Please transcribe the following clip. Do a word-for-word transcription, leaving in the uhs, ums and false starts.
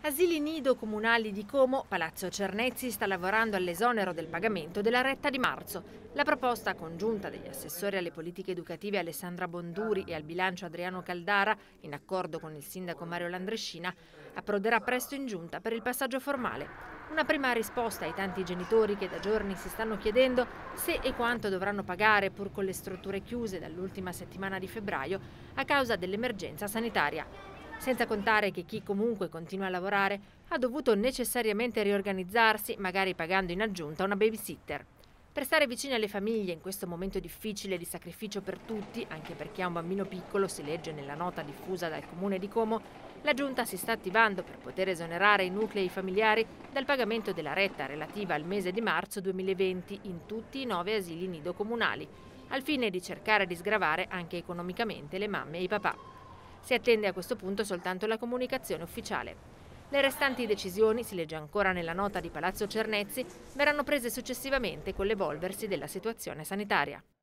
Asili nido comunali di Como, Palazzo Cernezzi sta lavorando all'esonero del pagamento della retta di marzo. La proposta congiunta degli assessori alle politiche educative Alessandra Bonduri e al bilancio Adriano Caldara, in accordo con il sindaco Mario Landrescina, approderà presto in giunta per il passaggio formale. Una prima risposta ai tanti genitori che da giorni si stanno chiedendo se e quanto dovranno pagare pur con le strutture chiuse dall'ultima settimana di febbraio a causa dell'emergenza sanitaria. Senza contare che chi comunque continua a lavorare ha dovuto necessariamente riorganizzarsi, magari pagando in aggiunta una babysitter. Per stare vicini alle famiglie in questo momento difficile di sacrificio per tutti, anche per chi ha un bambino piccolo, si legge nella nota diffusa dal comune di Como, la giunta si sta attivando per poter esonerare i nuclei familiari dal pagamento della retta relativa al mese di marzo duemilaventi in tutti i nove asili nido comunali, al fine di cercare di sgravare anche economicamente le mamme e i papà. Si attende a questo punto soltanto la comunicazione ufficiale. Le restanti decisioni, si legge ancora nella nota di Palazzo Cernezzi, verranno prese successivamente con l'evolversi della situazione sanitaria.